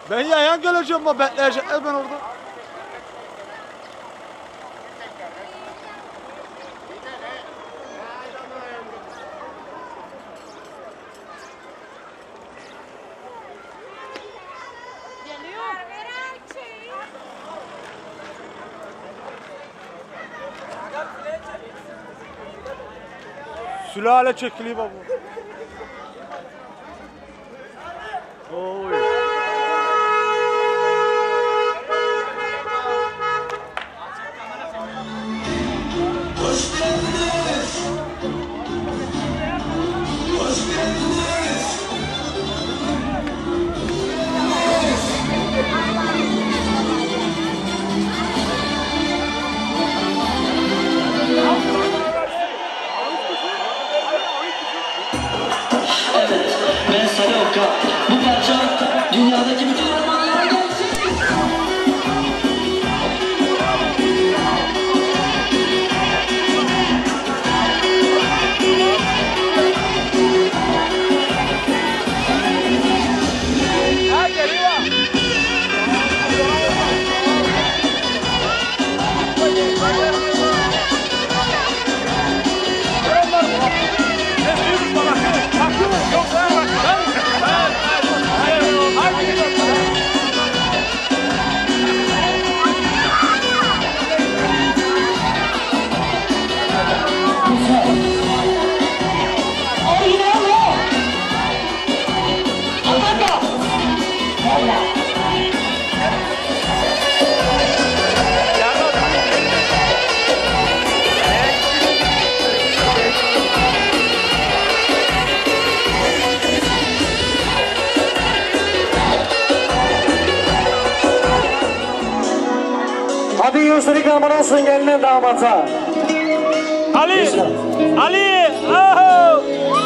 Ben yayan geleceğim ama bekleyecekler ben orada. Sülale çekiliyor baba. Oy. Hoş geldiniz. Hoş geldiniz. Evet, ben Sarı Oka. Bu parça dünyadaki bütün ormanlara gelsin. Hadi Yusuf Kaman olsun gelinin damata. Ali! Ali! Aho!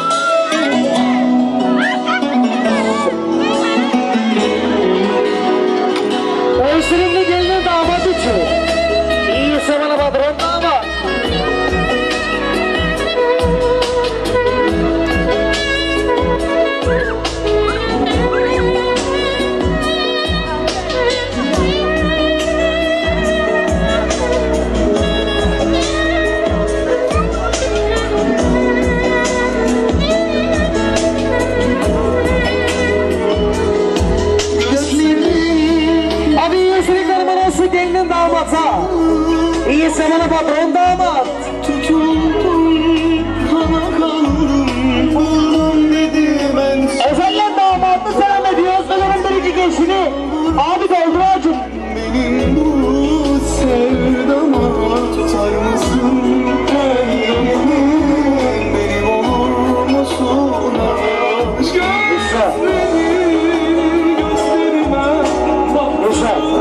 Oysunumlu gelinin damat için. İyi sevana badron damat. Gelinin damata. İyi sevana patron damat. Tutuldum, kana kaldım, buldum dedi ben. Efendim damatlı selam ediyoruz. Ölürün birinci gençini. Abi doldur acım. Benim bu sevdama tutar mısın kendini? Benim olur musun aşk? Gözlerim gözlerime bak.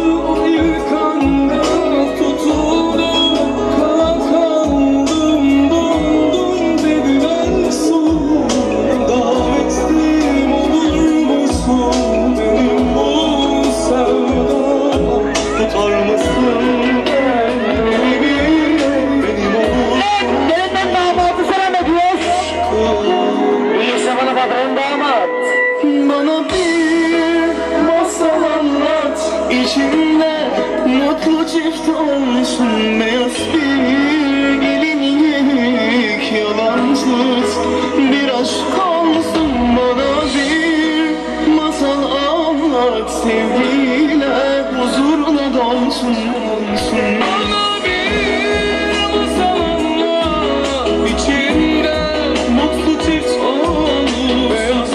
Bana bir masal anlat, içinde mutlu çift olsun. Beyaz bir gelinlik, yalansız bir aşk olsun. Bana bir masal anlat, sevgiyle huzurla dolsun. Bana bir masal anlat, içinde mutlu çift olsun. Beyaz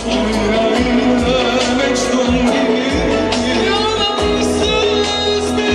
Mecnun gibi yalansız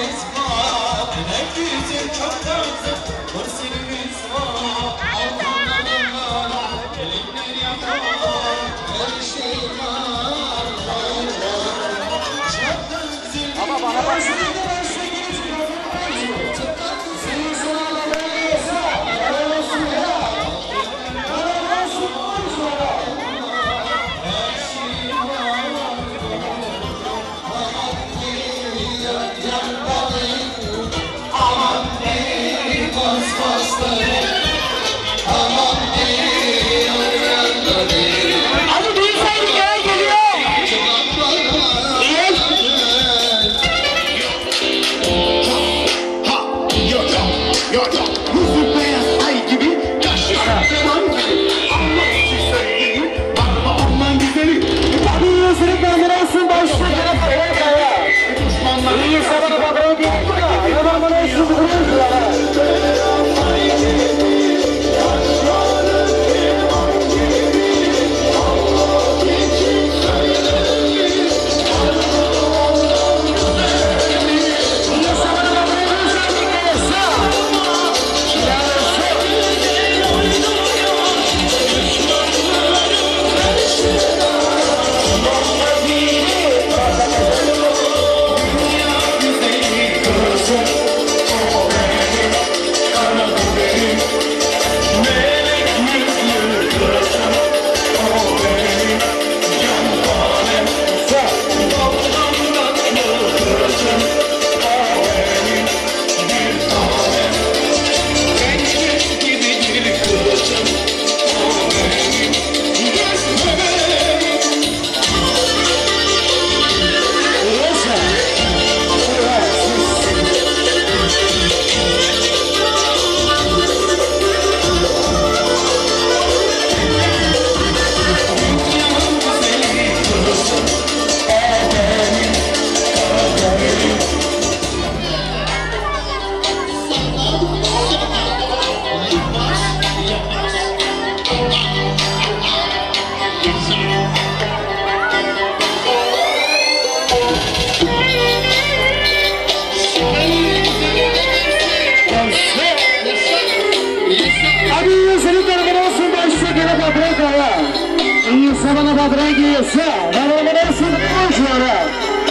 Sabana badra giyse, bana nasıl konuşuyor?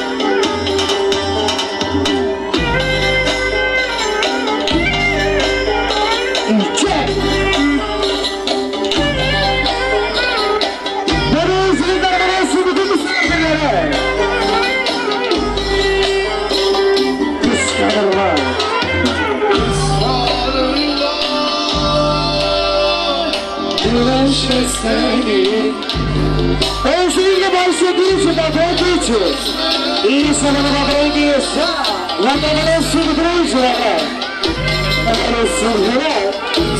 İlke. Bana üzerinden bana sürdü misafirlere. Kıskanırlar. Güneşe seni. Özgürlüğü başladığı için bakıldığı için iyi sana bakıldığı diyorsa lan bana sürdürüyor şuraya bana sürdürüyor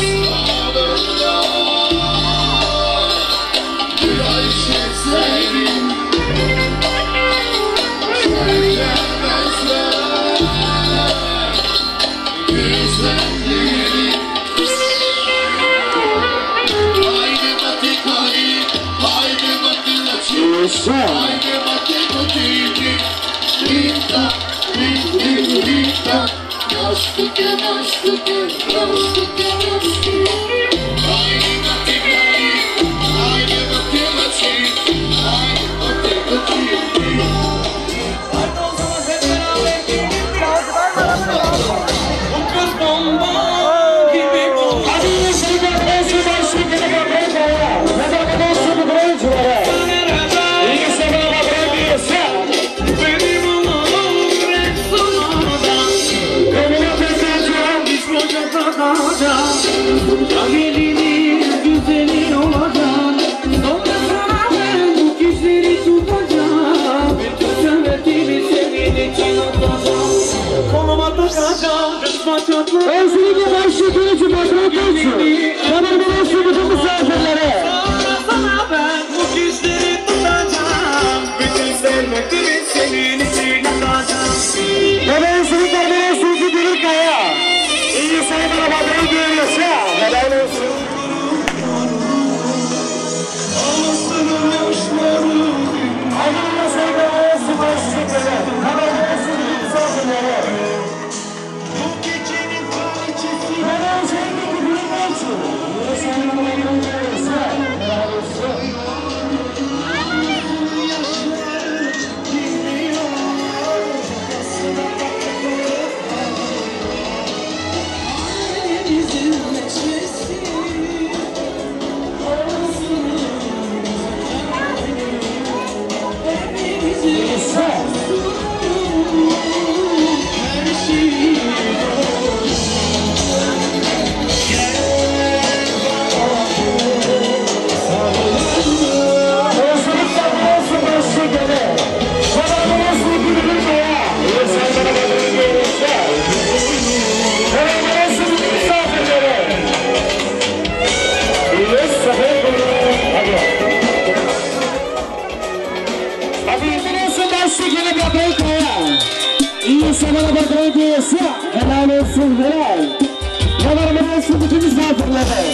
Güzelin olacak. Sonra sana ben bu gizleri tutacağım. Bütün söylediğimi senin için atacağım. Koluma takacağım. Kısma çatlı. Özgürlüğü başladığı için bakıldığı için bana bana sürdü misafirlere Sonra sana ben bu gizleri tutacağım. Bütün sevmediğimi senin için atacağım. bana özgürlükler bana sürdü kaya iyi sana bana badra giyse helal olsun Allah'ın sevgi olsun başlıkları. Haber olsun misafirlere. Sana bakmayı diyorsa helal olsun helal. Ne var bana olsun bütün misafirlere.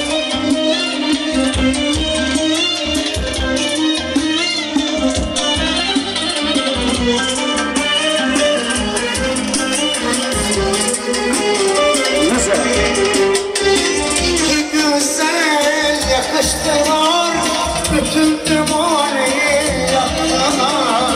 Nasıl? İki güzel yakıştılar, bütün tümaniyi yaktılar.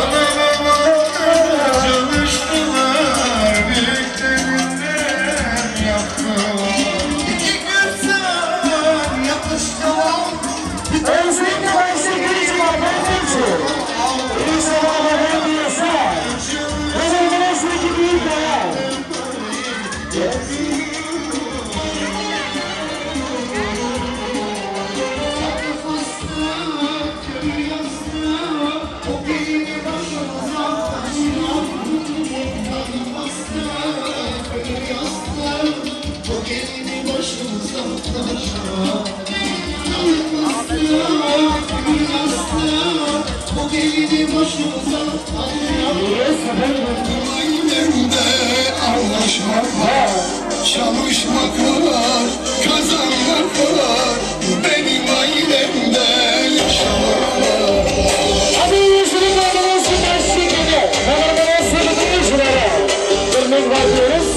Anlaşmak var, çalışmak var, kazanmak var. Benim ailemde yaşamak var. Hadi yüzünü böyle olsun başlığı gibi. Hemen olsun bütün işlere. Durmak var diyoruz.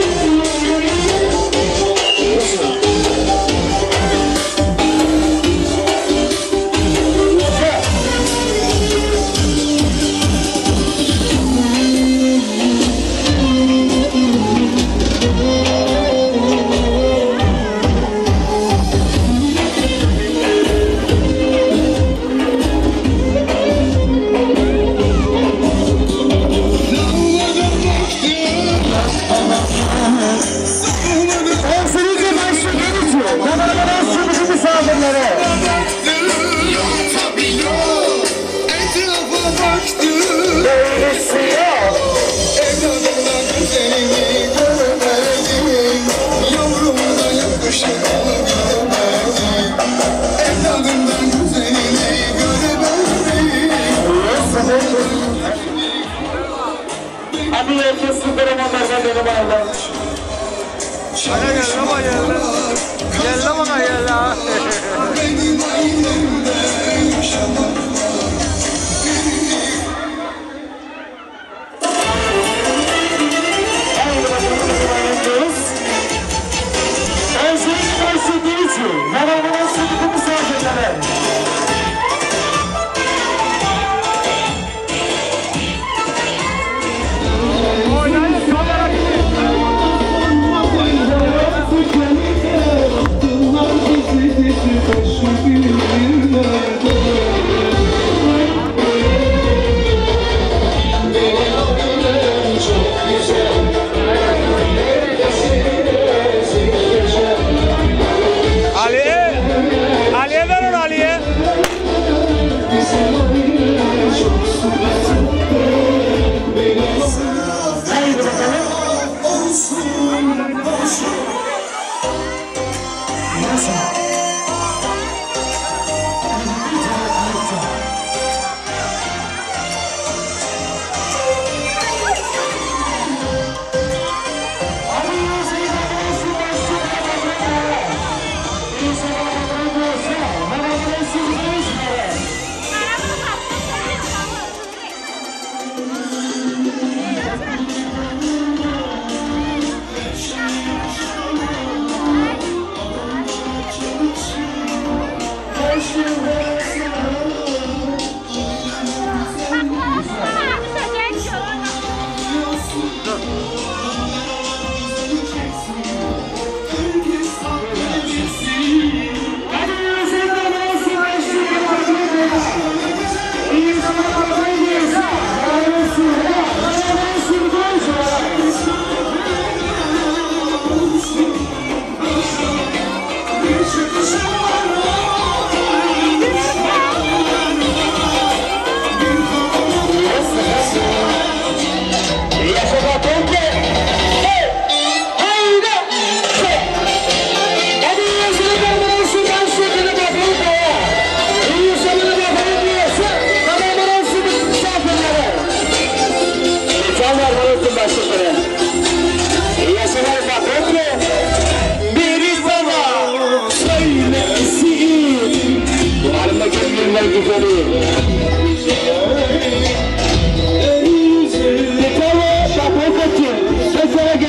Abi herkes süperomanlardan benim ağırlar. Hadi gel baba gel lan. Gel lan bana gel lan. Benim ailemde yaşamak var. Haydi bakalım devam ediyoruz. Özgürlük başladığı için hemen olsun bütün misafirlere. Bunlar bizi başı bir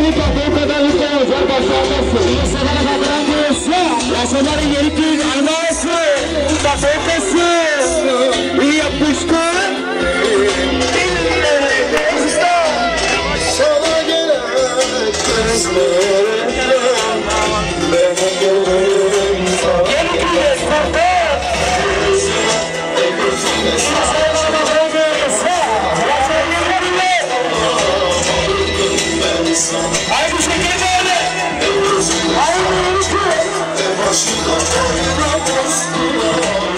o kadar lütfen olacak başlanmasın. İnsanlara katılan diyorsa, yasaları yeri değil, anlaması, bakılması, iyi yapmıştı. Sana gelen kızlarım benim gönlüm sana. Haydi şeker böyle. Haydi yürütü. Başına oynamazsın.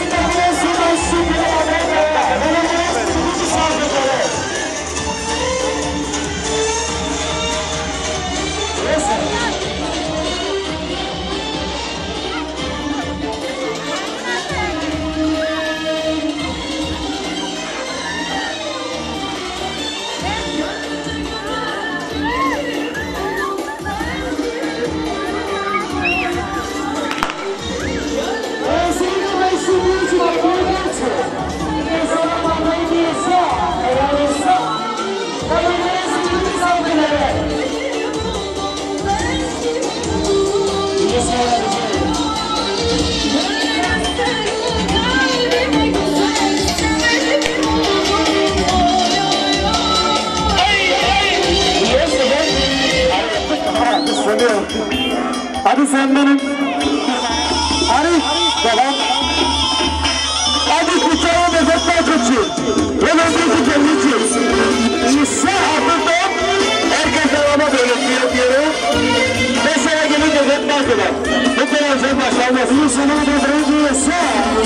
Hadi sen benim. Arif, devam. Hadi kucağına nefesler kaçın. Ve nefesi kendisi. İsa hafızdan herkes devama böyle diyorum. Mesela gelin nefesler kadar. Bu kadar şey başlanmaz. İnsanın nefesi İsa.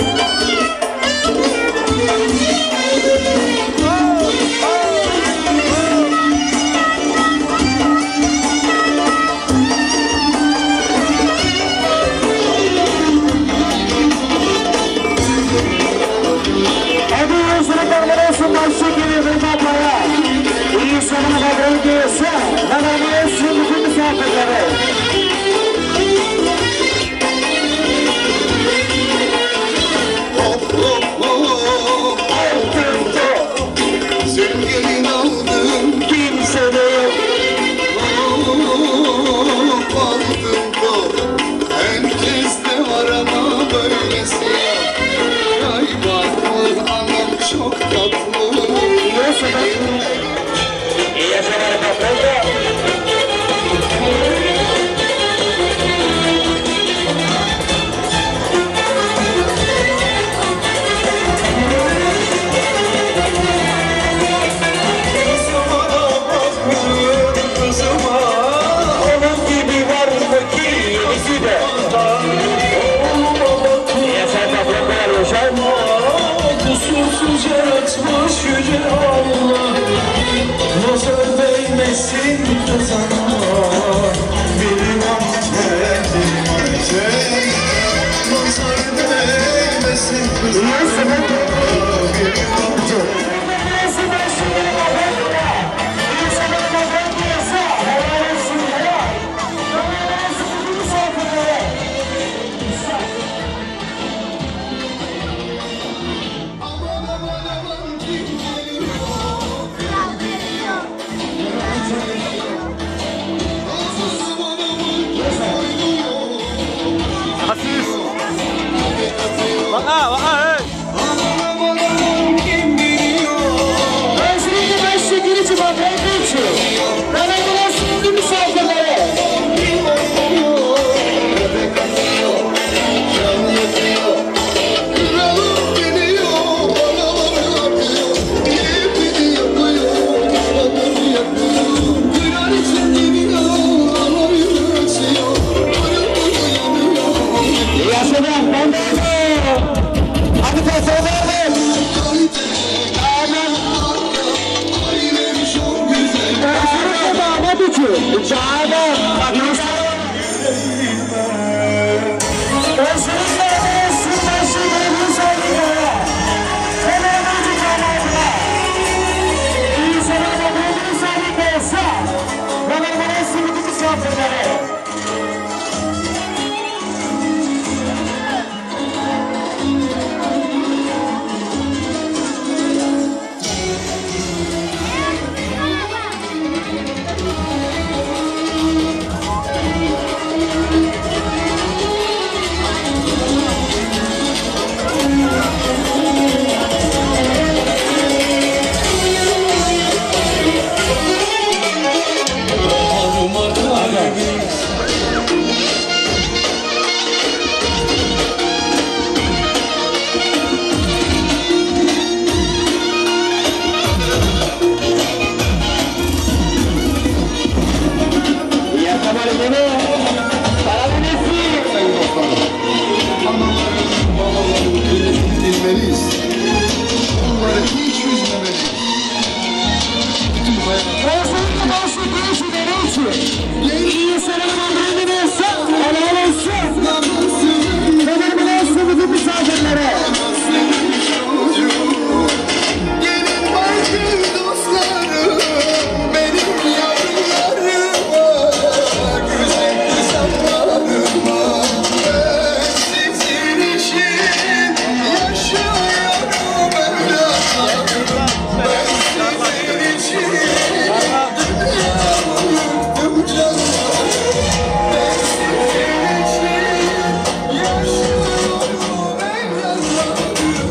Sevgilin aldım Kimse de yok. aldım top. Herkes de var ama böylesi yok. Ay baklı anam çok tatlı. İyi yaşamayı kapıldı. Onun gibi var mı ki ikisi de? İyi yaşamayı kapıldı. Kusursuz yaratmış yüce Allah, nazar değmesin kızana. Benim Nazar değmesin kızım. Aziz. Baka, baka, hey. Ben seninle ben şekeri çıkan ben geçiyorum. Ben evine sunduğum misafirlere. Kralım biliyor, banaları yapıyor. Keyfini yapıyor, adamı yapıyor. Kraliçe biliyor, ama yürütüyor. Uyumuyor, yanıyor. Yaşadan ben de. Hadi pasal ver. Ailem çok güzel. Ben seninle damat için. Çağdan. Ben seninle eski başı gelin saygılara. Sen evlenci kanalına. İyi sana da bulduğun saygı olsa. Bana bana sunduğum misafirlere. için. İyi selam aldığını olsun. Helal olsun. Kadar bile olsun bütün misafirlere. Gelin bakın dostlarım, benim yavrularıma, güzel insanlarıma. Ben sizin için yaşıyorum evlatlarım. Ben sizin için dünyamı yıktım canlarım. Ben sizin için yaşıyorum evlatlarım.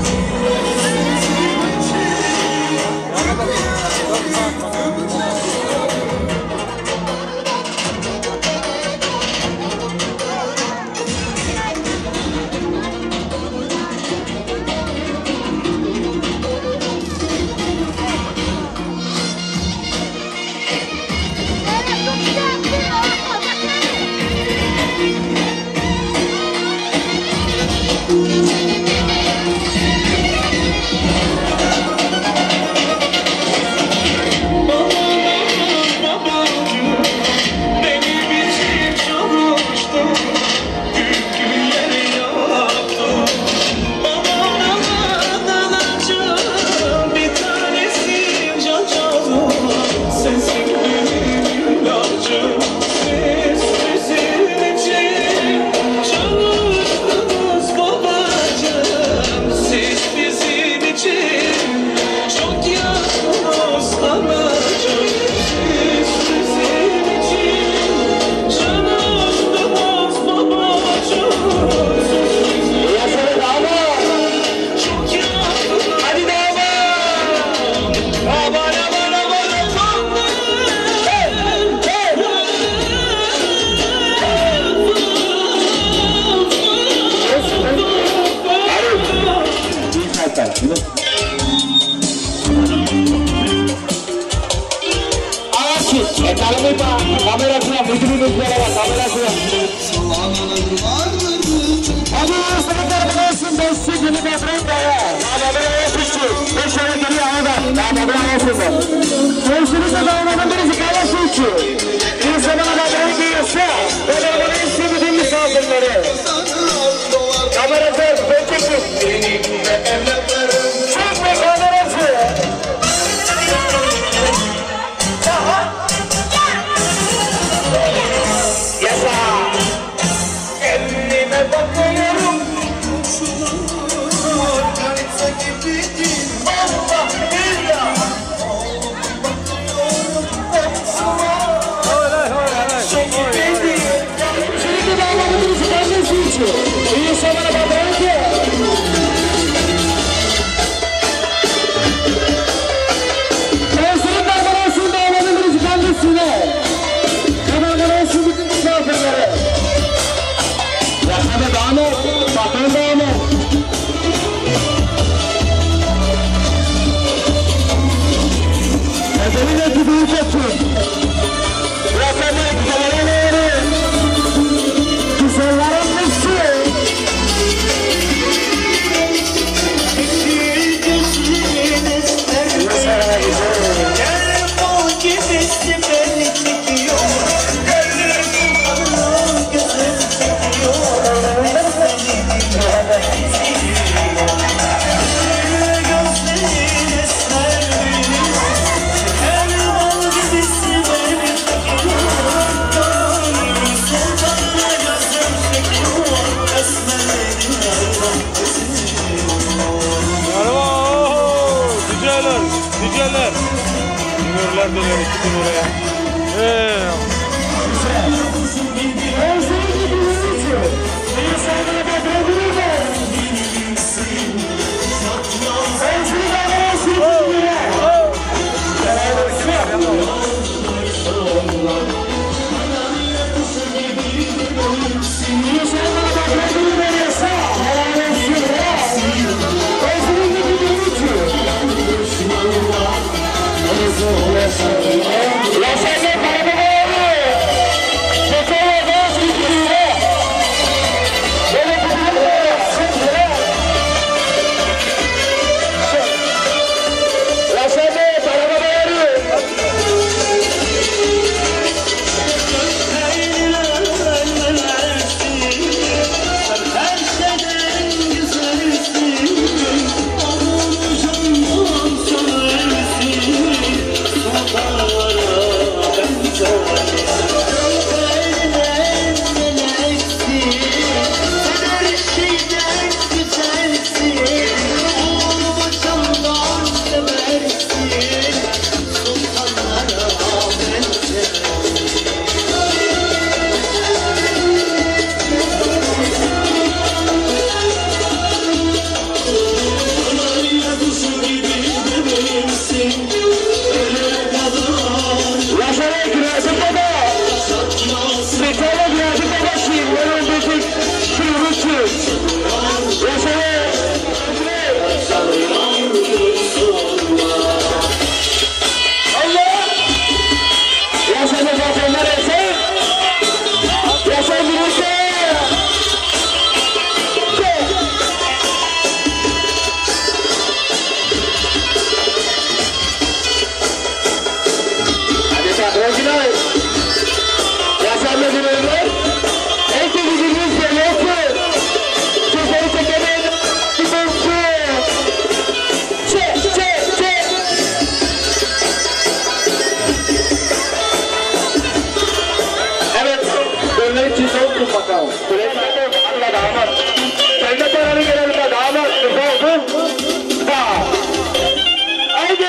Gelenler için son tur bakalım. Süleyman Allah damat. Cennet oranı gelelim damat. Kısa olsun. Sağ. Haydi.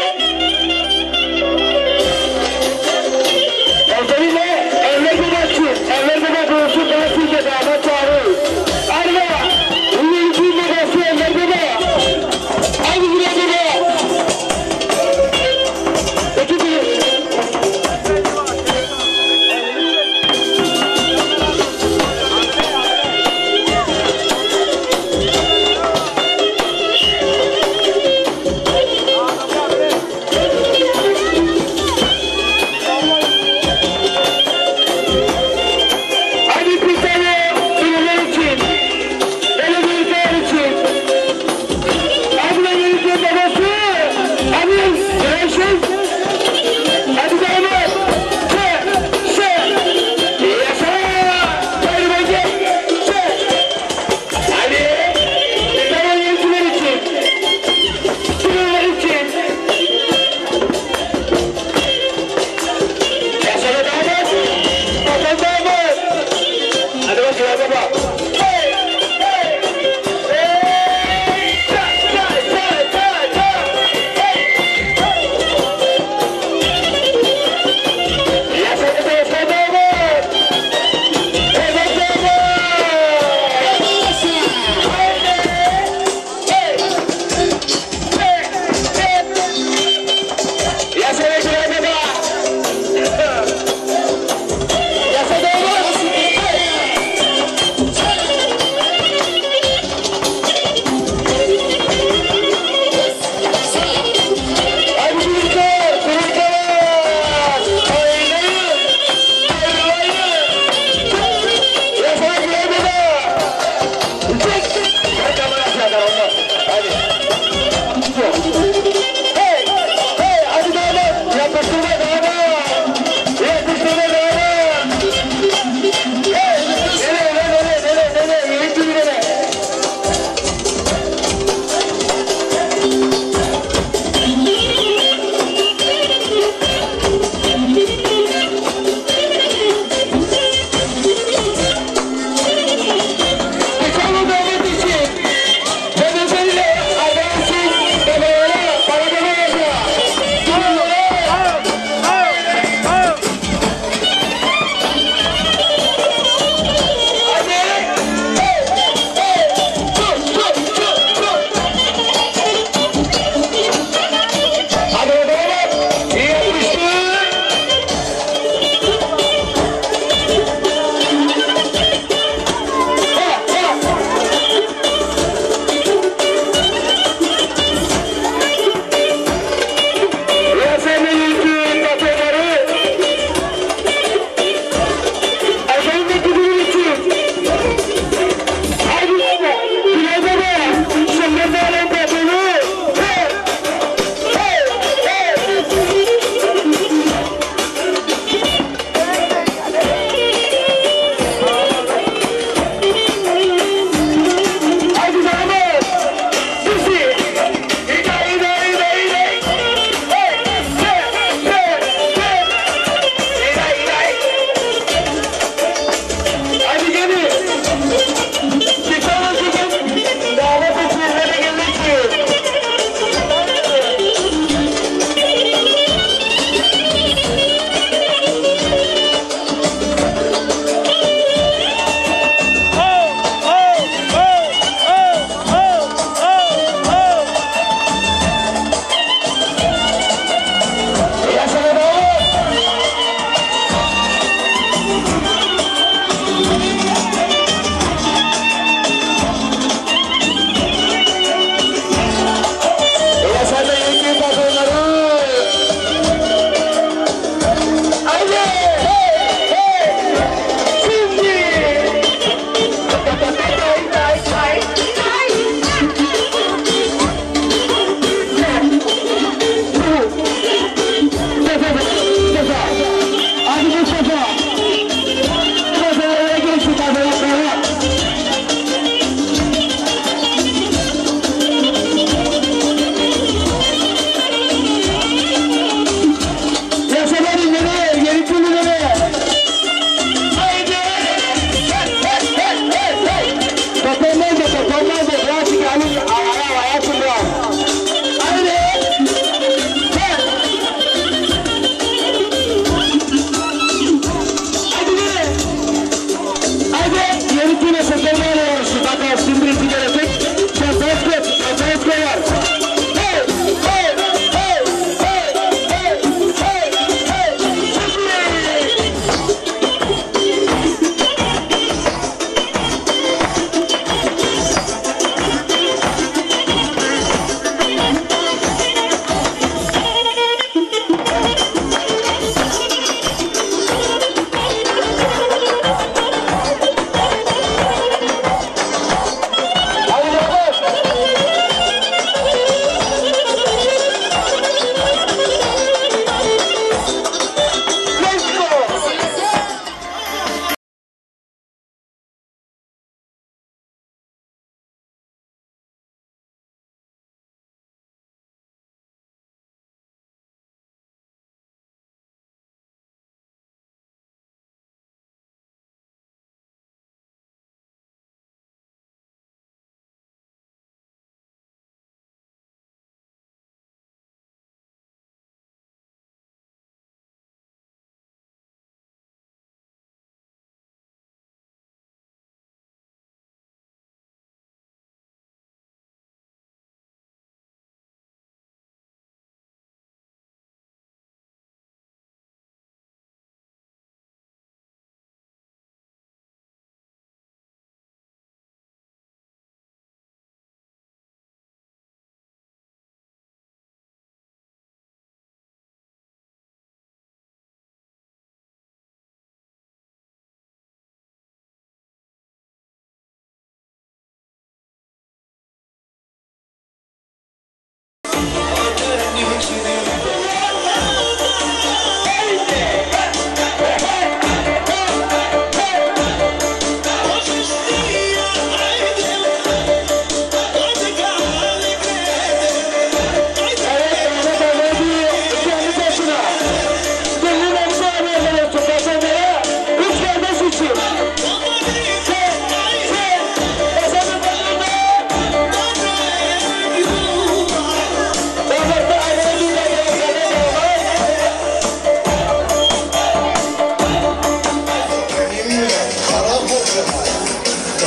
Özellikle evler babası. Evler baba olsun. Ben sizce damat çağırıyoruz. Arda. Bunun için babası evler baba. Haydi buraya baba. Peki bir.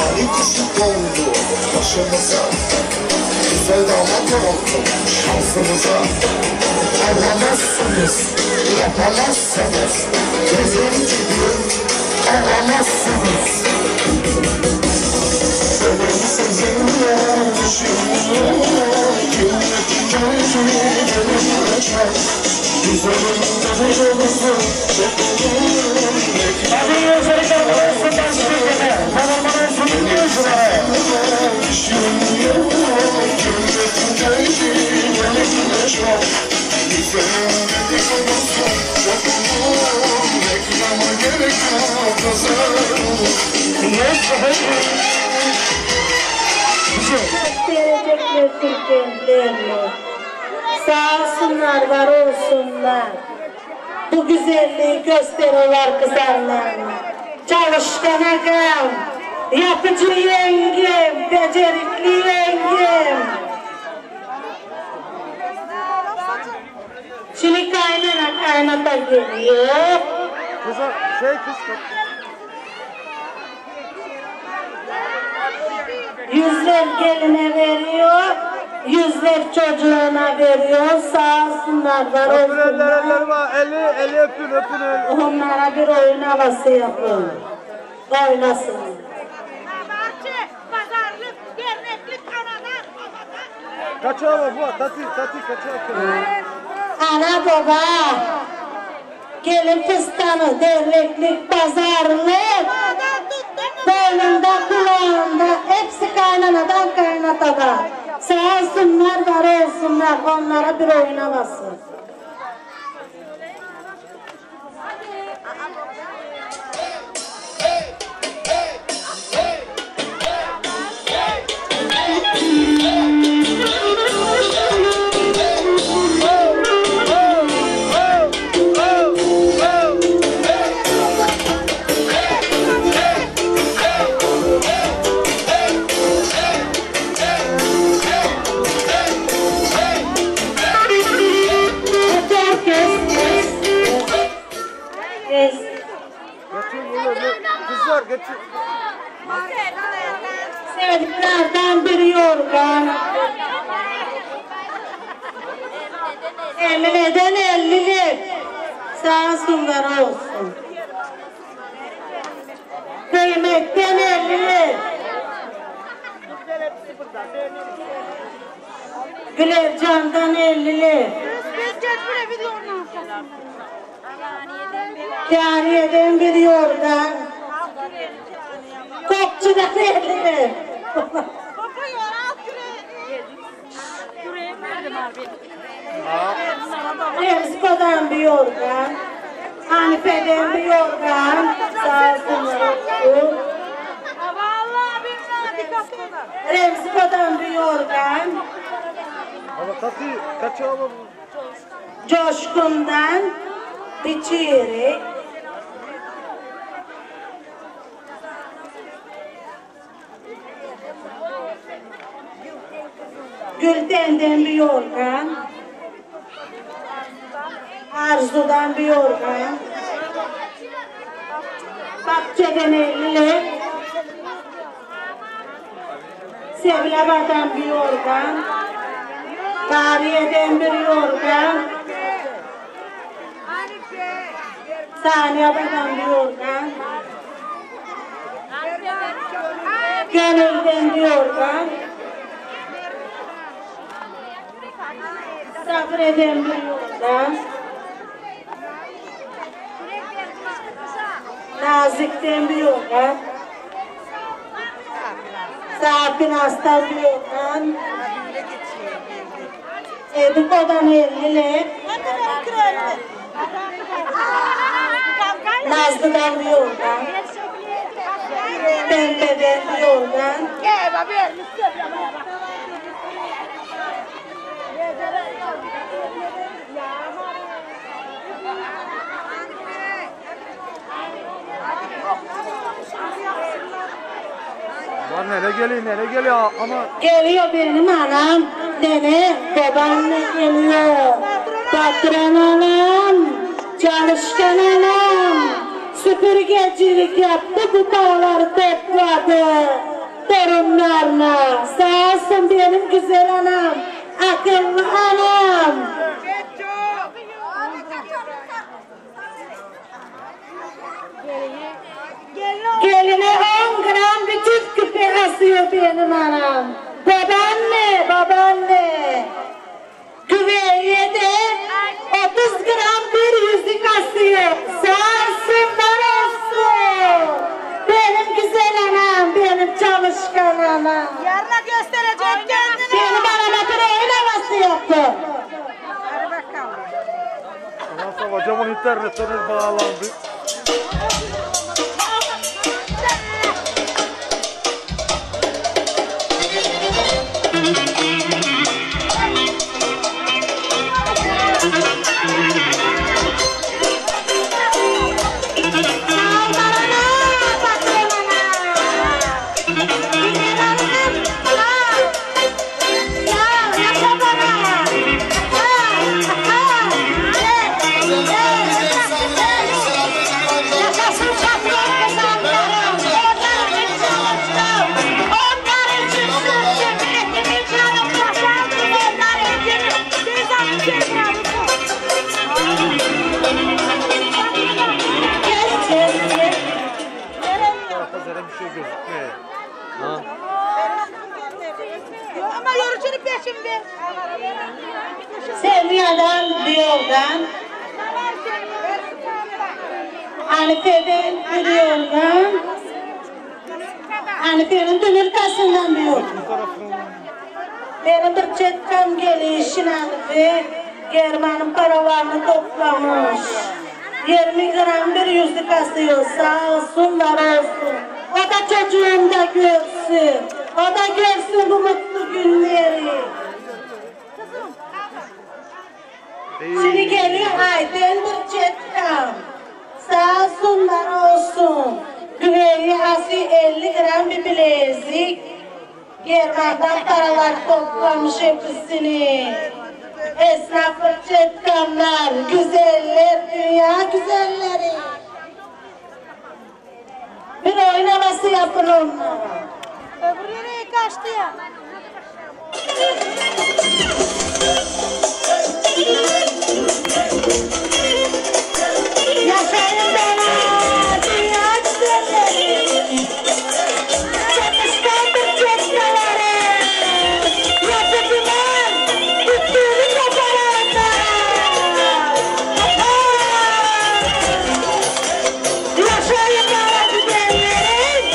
Talih kuşu kondu başımıza. Güzel damat oldu şansımıza. Alamazsınız, yapamazsınız. Gözüm gibi alamazsınız. Benim sizinle düşünüyorum. Kimlik gözümü görünecek. Güzelim güzel olursun. Hadi yüzleri kalmasın başlıkına. Tanımanın sunum yüzüne. Düşünüyorum. Kimlik gözümü görünecek. Güzelim güzel olursun. Reklama gerek yok. Pazar olur. Gösterecekler Türkiye'lerini. Sağ olsunlar, var olsunlar. Bu güzelliği gösteriyorlar kızlarlarına. Çalışkan ağam, yapıcı yengem, becerikli yengem. Şimdi kaynata geliyor. Kıza kız. Yüzler geline veriyor, yüzler çocuğuna veriyor. Sağ olsunlar, var Öpün olsunlar. elleri var. Eli öpün. Onlara bir oyun havası yapın. Oynasın. Bahçe, pazarlık, derneklik, anadan. Kaçağı var bu. Tati kaçağı. Ana baba, gelin fıstanı, derneklik, pazarlık. Boynunda, kulağında, hepsi kaynanadan kaynatadan. Sağ olsunlar, var olsunlar, onlara bir oyun havası. Kızlar geçin. Sevdiklerden bir yorgan. 50'den 50'lik. Sağ olsunlar olsun. Kıymetten 50'lik. Gülercan'dan 50'lik. Kâriye'den bir yorgan. Kokçu'dan 50'lik. Remsko'dan bir yorgan. Hanife'den bir yorgan. Sağ olsunlar olsun. Remsko'dan bir yorgan. Ama Tati kaçağı var. Coşkun'dan bir çeyrek. Gülten'den bir yorgan. Arzu'dan bir yorgan. Bahçeden 50'lik. Sevlabadan bir yorgan. Kariye'den bir yorgan. Saniye'den bir yorgan. Gönül'den bir yorgan. Sabre'den bir yorgan. Nazik'ten bir yorgan. Sakin Aslan bir yorgan. Ediko'dan 50'lik. Nazlı'dan bir yorgan. Pembe'den bir yorgan. Var nereye geliyor ama. Geliyor benim anam, nene, babaanne geliyor. Patron anam, çalışkan anam, süpürgecilik yaptı, bu dağları topladı. torunlarına. Sağ olsun benim güzel anam, akıllı anam. Geline 10 gram bütün küpe asıyor benim anam. Babaanne. Güveye de 30 gram bir yüzük asıyor. Sağ olsunlar olsun. Benim güzel anam, benim çalışkan anam. Yarına gösterecek kendini. Benim anama bir oyun havası yaptı. Hadi bakalım. Ondan sonra camın internetine bağlandı. Ama yorucunun peşinde. Sevmiyadan bir yoldan, Hanife'den bir yoldan, Hanife'nin dönürkasından bir yoldan. Benim bir çetkam gelişin Hanife, German'ın paravarını toplamış. 20 gram bir yüzük asıyor, sağ olsun var olsun. O da çocuğum da görsün, o da görsün bu mutlu günleri. Şimdi geliyor Ayten bir çetkam, sağ olsunlar olsun. Güveye asi 50 gram bir bilezik, German'dan paralar toplamış hepsini. Esnafı çetkamlar, güzeller, dünya güzelleri. Bir oynaması yapın onlara. Öbür yere kaçtı ya. Yaşayın bana, dünya güzelleri. Çatışkandır çetkaları. Yapıcılar, bütünü kaparanlar. Yaşayın bana güzelleri.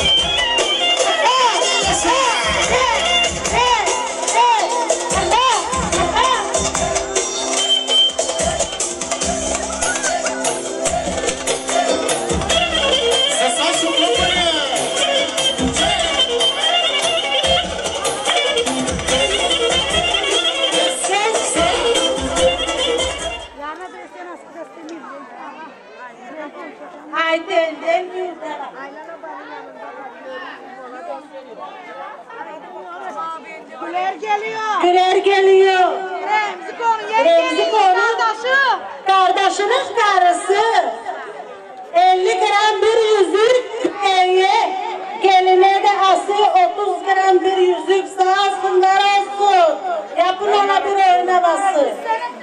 Yarına da sen nasıl göstereyim. Ayten'den bir tane. Güler geliyor. Güler geliyor. Remzi konu yeni Remzi geliyor. konu. Kardeşi. Kardeşinin karısı 50 gram bir yüzük küpeye, geline de asıyor 30 gram bir yüzük, sağ olsunlar olsun. Yapın ona bir oynaması.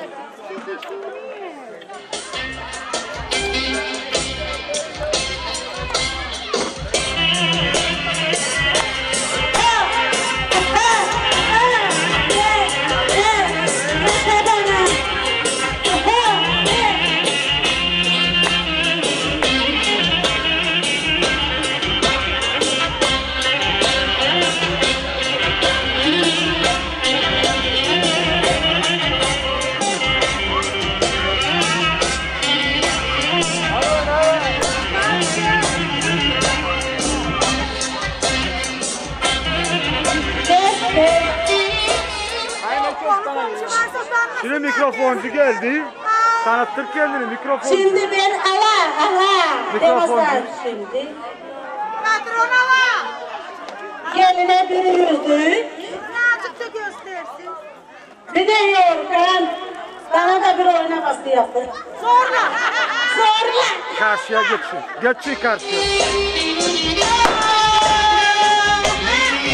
Şimdi mikrofoncu geldi. Tanıttır kendini mikrofoncu. Şimdi ben Mikrofon. şimdi. Patron ala. Geline bir yüzük, Ne açıkça göstersin. bir de yorgan. Bana da bir oynaması yapın. Sonra. Sonra. Karşıya geçin. Geçin karşıya.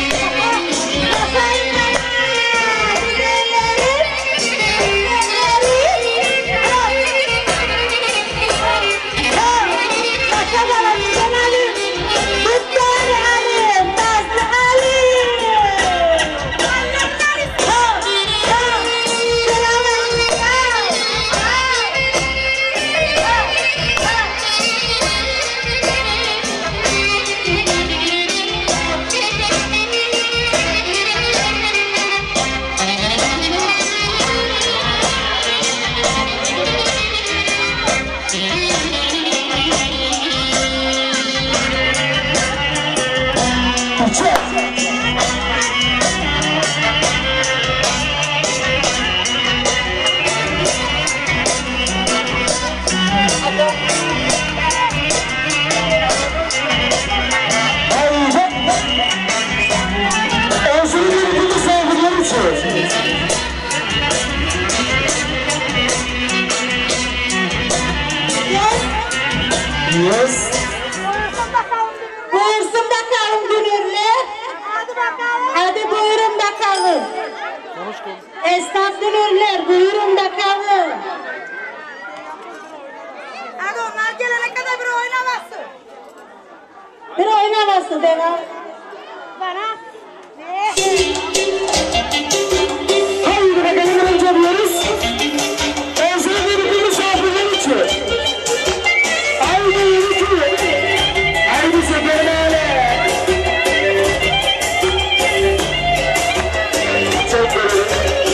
bakalım dünürler. Buyursun bakalım dünürler. Hadi bakalım. Hadi buyurun bakalım. Konuş konuş. Esnaf dünürler buyurun bakalım. Hadi onlar gelene kadar bir oynamasın. Bir oynaması devam. Bana. Ne? Haydi bakalım önce diyoruz. Özlemleri bir misafirler için. Haydi yürütün. Haydi seferlerle. Çok böyle.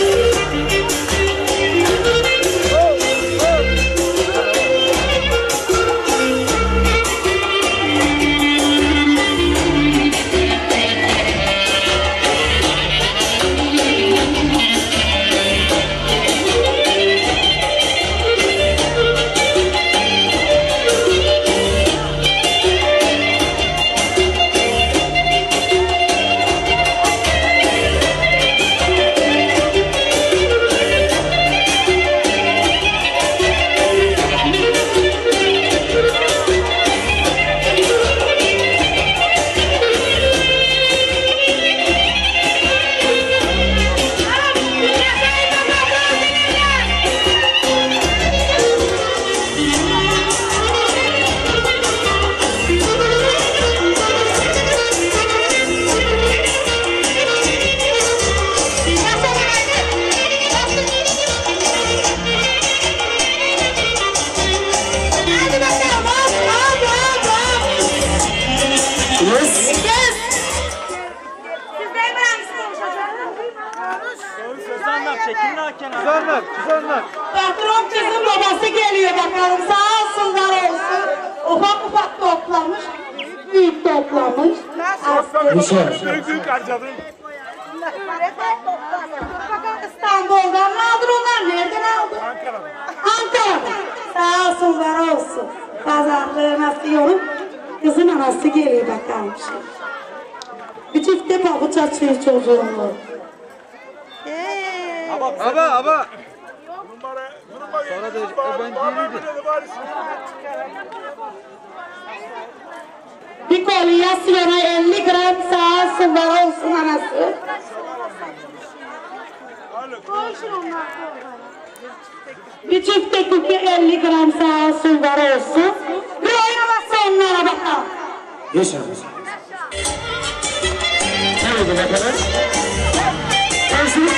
Güzeller, güzeller. Patron kızın babası geliyor bakalım. Sağ olsunlar olsun. Ufak ufak toplamış. Büyük toplamış. Büyük harcadım. İstanbul'dan mı aldın onlar? Nereden aldın? Ankara'da. Ankara'da. Sağ olsunlar olsun. Pazarlığı nasıl olup kızın anası geliyor bakalım. Bir çifte pabuç açıyor çocuğunu. Aba. Sonra da ben değildi. Bir kolye siyona 50 gram sağ olsunlar olsun anası. Bir çifte kuki 50 gram sağ olsunlar olsun. Bir oynaması onlara bakalım. Yaşar. Haydi bakalım. Özür.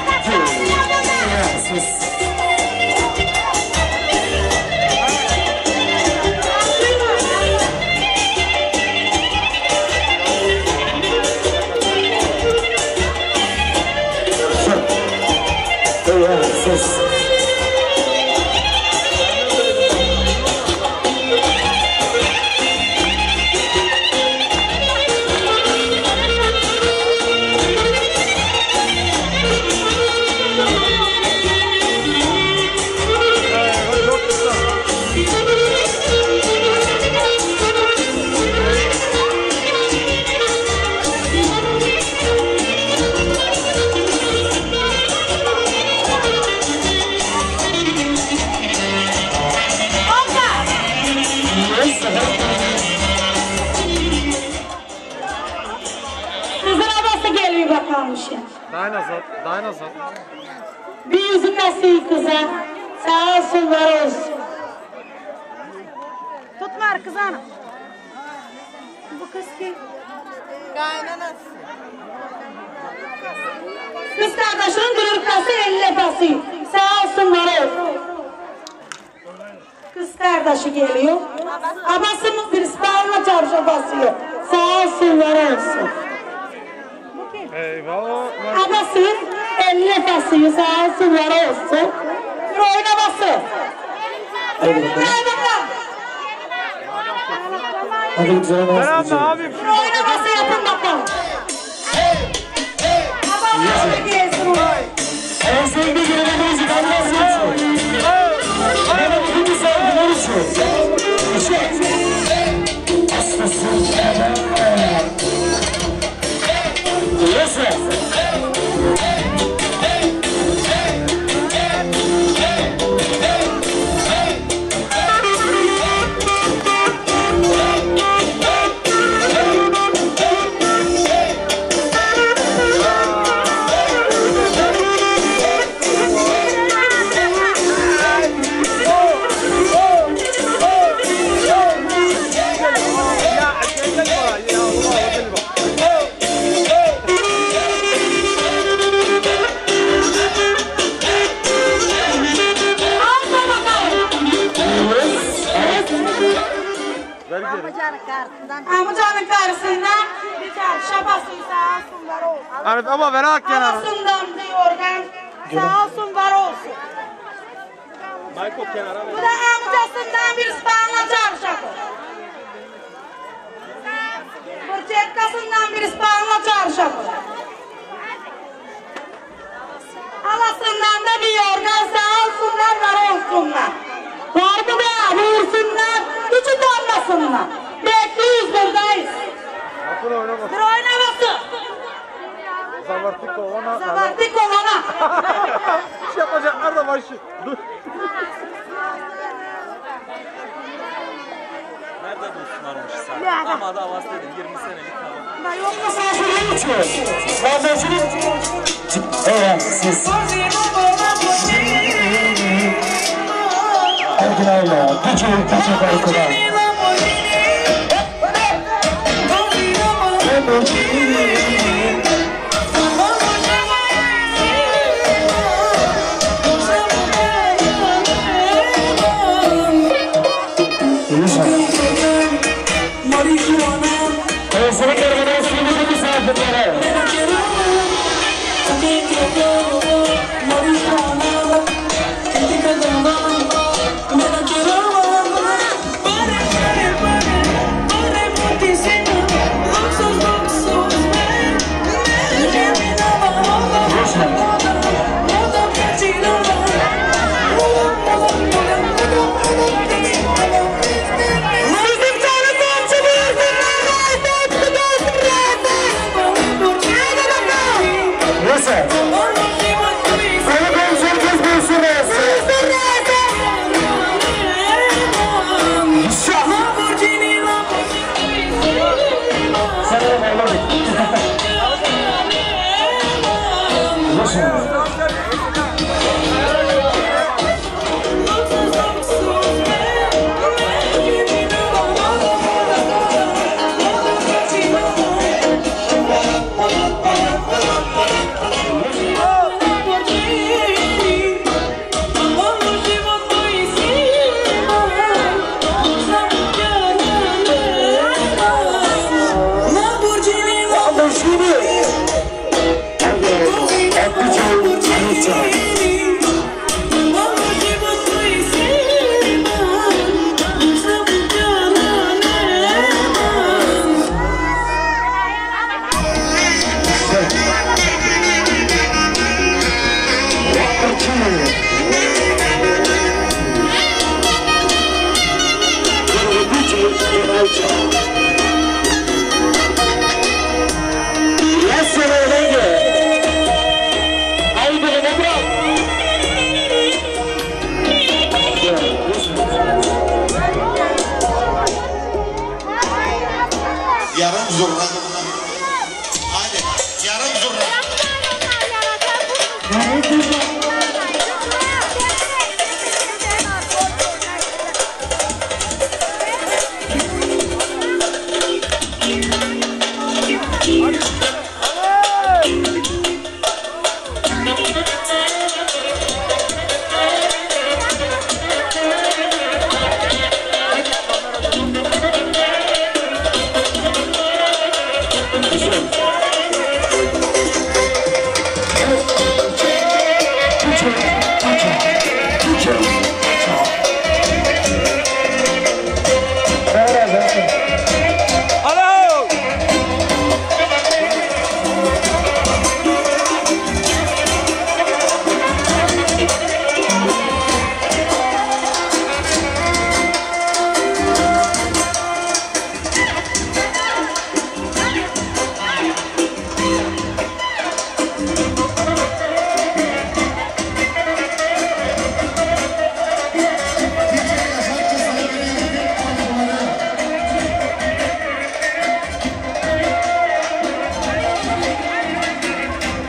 Siz. Siz. Dayanasın. Bir yüzü kasıyor kıza. Sağ olsunlar olsun. Tutma kız hanım. Bu kız kim? Kaynanası. Kız kardeşinin dürürkası elle basıyor. Sağ olsunlar olsun. Kız kardeşi geliyor. Abasının bir spağına çarşı basıyor. Sağ olsunlar olsun. Eyvallah. Abası elle basıyor. Sağ olsunlar olsun. Bir oynaması. Haydi bakalım. Hadi güzel olsun. Selam abi. Bir oynaması yapın bakalım. Abası gelsin oraya. En sevdiği görevimizi kalmasın. Bana bu misafirler için. İşte. Hastasın. Nasıl? Amcanın karşısından bir çarşaf asıysa alsın var olsun. Arif ama ver hak kenarı. Havasından diyorgan sağ olsun var olsun. Bu da amcasından bir ıspanla çarşafı. Bu çetkasından bir ıspanla çarşafı. Halasından da bir yorgan sağ olsunlar var olsunlar. Vardı be buyursunlar, hiç utanmasınlar. Bekliyiz buradayız. Bir oynaması. Zavartı kovana. Zavartı kovana. İş yapacaklar da var işi. Dur. Nerede dostlarmış sen? Ama da havası dedim 20 senelik hava. Ben yok mu sen? Evet, siz. Orijinal, küçük barkuda. Yarım zurna. Hadi yarım zurna.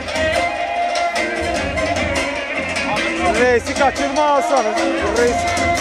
Reisi kaçırma alsanız. Reis.